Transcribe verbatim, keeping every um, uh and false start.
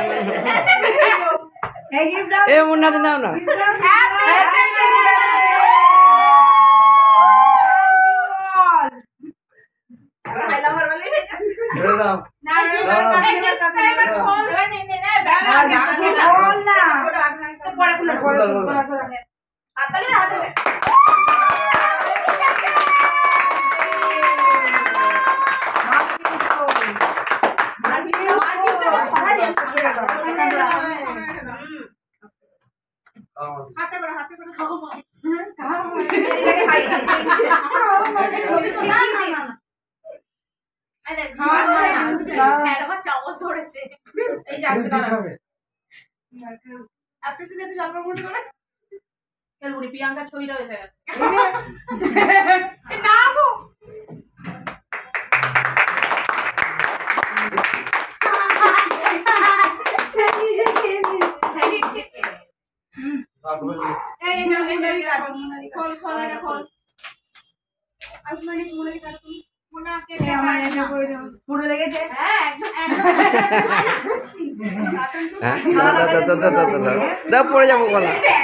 এ মুন্না দিন নাও না হাতে করে হাতে করে খাবো চামচ ধরেছে এই যে আপনি শুনে তো জন্ম মনে করে বুড়ি প্রিয়াঙ্কা ছবিটা এসে গেছে না গো পুরো লেগেছে পড়ে যাবো গলা।